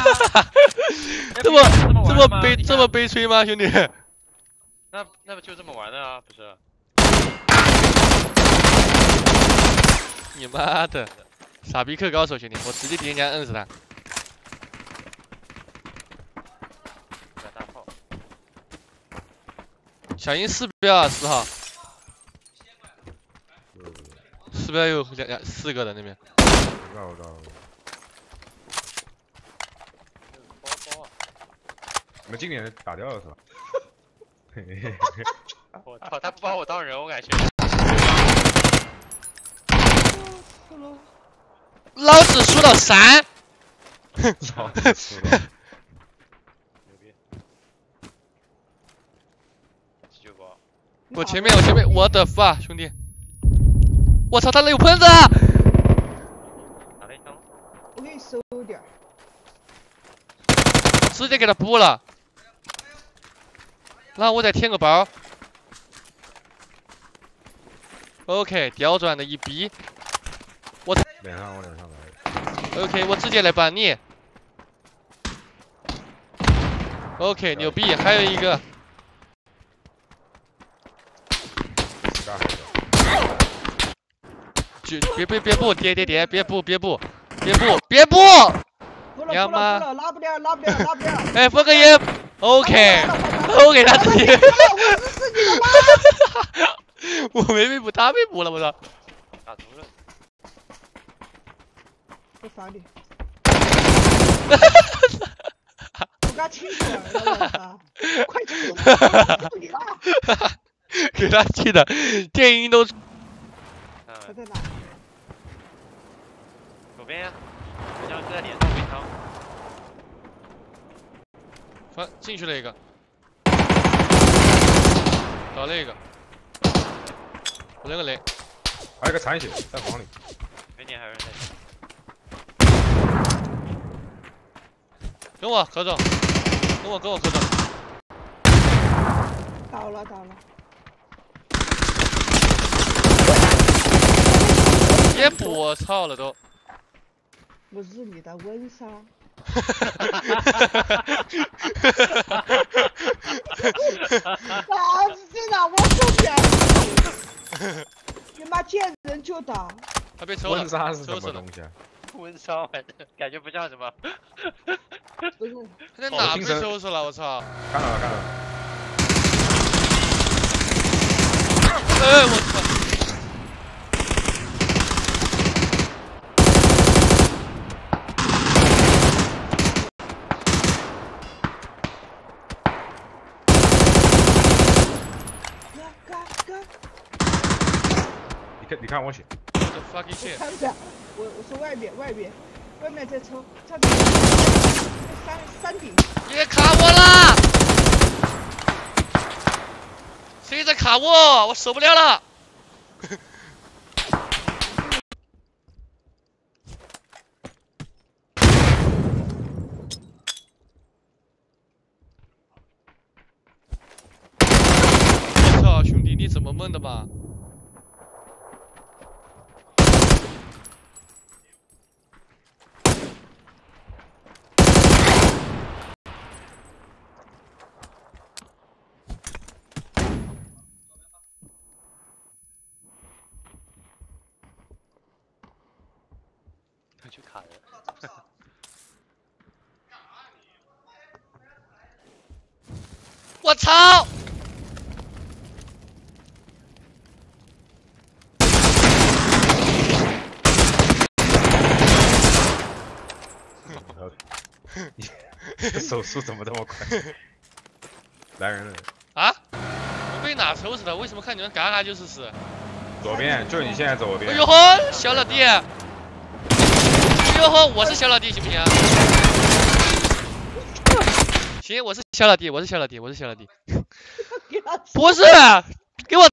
这么悲催吗，兄弟？ 那不就这么玩的啊？不是？ 你妈的，傻逼克高手，兄弟，我直接敌人家摁死他。 大炮。 小鹰4标10号。4标有4个的那边。 我知道。 包啊！ 你们今年打掉了是吧？ 我操，他不把我当人，我感觉。 老子输到3。 老子输了。 牛逼！急救包。 我前面，我的 fuck 兄弟！我操，他那有喷子！ 打了一枪。 我给你收点。 我直接给他补了。然后我再添个包。OK， 刁钻的一逼。我连上来。 OK， 我直接来帮你。OK， 牛逼，还有一个。就别补，爹，别补！娘妈！ 拉不掉。 哎，封个烟。OK， 他自己。我没被补，他被补了，我操！ 打中了。 我罚你。我刚气死了，快走！你了。 给他气的，电音都。 他在哪？ 左边呀，好像是在脸上回枪。 进去了一个，倒了一个，我扔个雷， 还有个残血在房里。 没你还有人在。 跟我何总，跟我何总。 倒了。 别补，我操了都。 我是你的温莎。真的，我受不了！你妈见人就打。 他被抽了。 温莎是什么东西啊？ 温莎，反正感觉不像什么。 他在哪被收拾了？我操！ 看到了。 哎，我操！ 你看我血。 我看不见，我说外面在抽，山顶。 别卡我了！谁在卡我？我受不了了！我操，兄弟，你这么猛的吗？ 去卡人。 我操！ 手速怎么这么快？来人了！ 啊！我被哪抽死的？为什么看你们嘎嘎就是死？ 左边，就你现在左边。 哎呦呵，小老弟！哎呦呵，我是小老弟，行不行？行，我是小老弟。不是，